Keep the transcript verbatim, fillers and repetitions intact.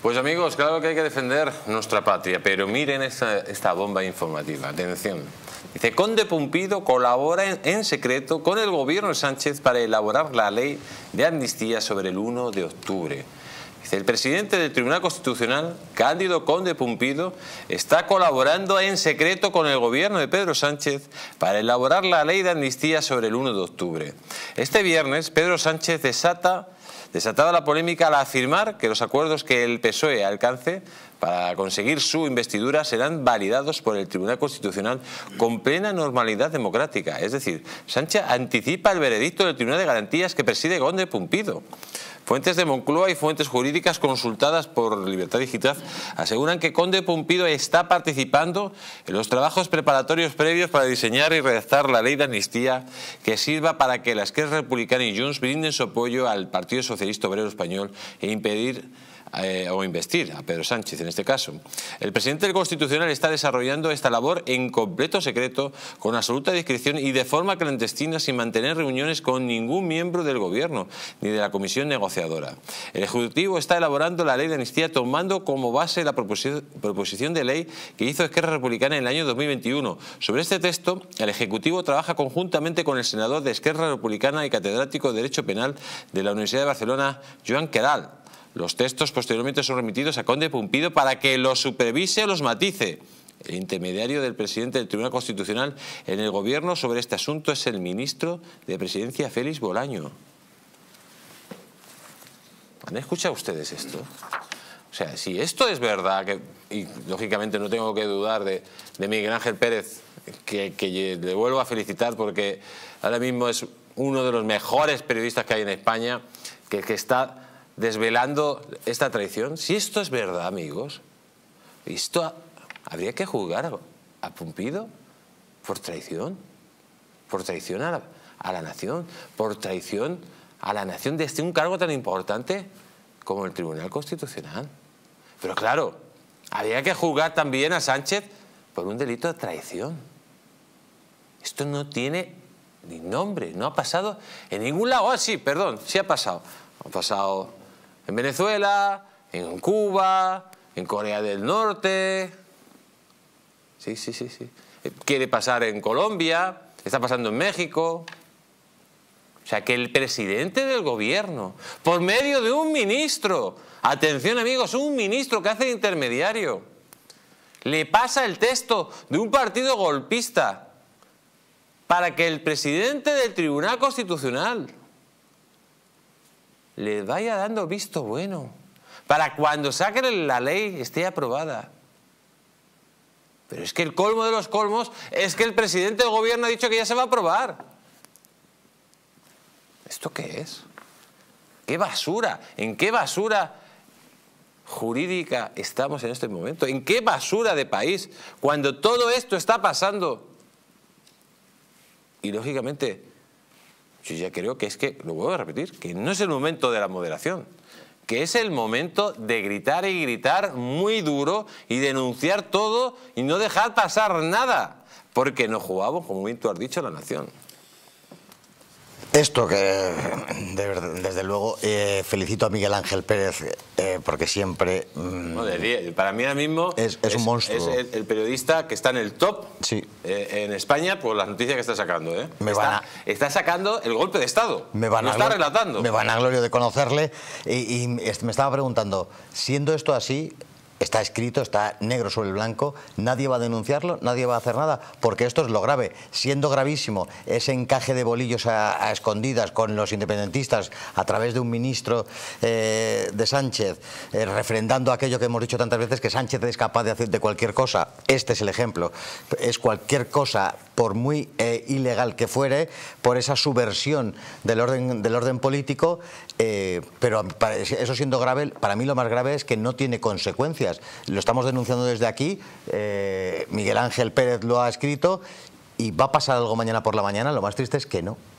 Pues amigos, claro que hay que defender nuestra patria, pero miren esta, esta bomba informativa, atención. Dice, Conde Pumpido colabora en, en secreto con el gobierno de Sánchez para elaborar la ley de amnistía sobre el uno de octubre. Dice, el presidente del Tribunal Constitucional, Cándido Conde Pumpido, está colaborando en secreto con el gobierno de Pedro Sánchez para elaborar la ley de amnistía sobre el uno de octubre. Este viernes, Pedro Sánchez desata... Desatada la polémica al afirmar que los acuerdos que el P S O E alcance para conseguir su investidura serán validados por el Tribunal Constitucional con plena normalidad democrática. Es decir, Sánchez anticipa el veredicto del Tribunal de Garantías que preside Conde Pumpido. Fuentes de Moncloa y fuentes jurídicas consultadas por Libertad Digital aseguran que Conde Pumpido está participando en los trabajos preparatorios previos para diseñar y redactar la ley de amnistía que sirva para que la Esquerra Republicana y Junts brinden su apoyo al Partido Socialista Obrero Español e impedir Eh, o investir a Pedro Sánchez en este caso. El presidente del Constitucional está desarrollando esta labor en completo secreto, con absoluta discreción y de forma clandestina, sin mantener reuniones con ningún miembro del gobierno ni de la comisión negociadora. El Ejecutivo está elaborando la ley de amnistía tomando como base la proposición, proposición de ley que hizo Esquerra Republicana en el año dos mil veintiuno. Sobre este texto, el Ejecutivo trabaja conjuntamente con el senador de Esquerra Republicana y catedrático de Derecho Penal de la Universidad de Barcelona, Joan Queralt. Los textos posteriormente son remitidos a Conde Pumpido para que los supervise o los matice. El intermediario del presidente del Tribunal Constitucional en el gobierno sobre este asunto es el ministro de Presidencia, Félix Bolaño. ¿Han escuchado ustedes esto? O sea, si esto es verdad, que, y lógicamente no tengo que dudar de, de Miguel Ángel Pérez, que, que le vuelvo a felicitar porque ahora mismo es uno de los mejores periodistas que hay en España, que, que está desvelando esta traición. Si esto es verdad, amigos, esto habría que juzgar a, a Pumpido por traición, por traición a la, a la nación, por traición a la nación desde un cargo tan importante como el Tribunal Constitucional. Pero claro, habría que juzgar también a Sánchez por un delito de traición. Esto no tiene ni nombre, no ha pasado en ningún lado. Ah, sí, perdón, sí ha pasado. Ha pasado en Venezuela, en Cuba, en Corea del Norte. Sí, sí, sí, sí. Quiere pasar en Colombia, está pasando en México. O sea, que el presidente del gobierno, por medio de un ministro, atención amigos, un ministro que hace de intermediario, le pasa el texto de un partido golpista para que el presidente del Tribunal Constitucional le vaya dando visto bueno, para cuando saquen la ley esté aprobada. Pero es que el colmo de los colmos es que el presidente del gobierno ha dicho que ya se va a aprobar. ¿Esto qué es? ¿Qué basura? ¿En qué basura jurídica estamos en este momento? ¿En qué basura de país cuando todo esto está pasando? Y lógicamente yo ya creo que es que, lo vuelvo a repetir, que no es el momento de la moderación, que es el momento de gritar y gritar muy duro y denunciar todo y no dejar pasar nada, porque nos jugamos, como bien tú has dicho, la nación. Esto que, de, desde luego, eh, felicito a Miguel Ángel Pérez eh, porque siempre... Mmm, no, de, para mí ahora mismo es, es, es un monstruo. Es el, el periodista que está en el top sí. eh, en España por las noticias que está sacando. ¿eh? Me está, van a, está sacando el golpe de Estado, me van lo a, está relatando. Me van a gloria de conocerle y, y me estaba preguntando, siendo esto así... Está escrito, está negro sobre el blanco, nadie va a denunciarlo, nadie va a hacer nada, porque esto es lo grave. Siendo gravísimo ese encaje de bolillos a, a escondidas con los independentistas a través de un ministro eh, de Sánchez, eh, refrendando aquello que hemos dicho tantas veces, que Sánchez es capaz de hacer de cualquier cosa. Este es el ejemplo. Es cualquier cosa, por muy eh, ilegal que fuere, por esa subversión del orden, del orden político, eh, pero eso siendo grave, para mí lo más grave es que no tiene consecuencias. Lo estamos denunciando desde aquí, eh, Miguel Ángel Pérez lo ha escrito y va a pasar algo mañana por la mañana, lo más triste es que no.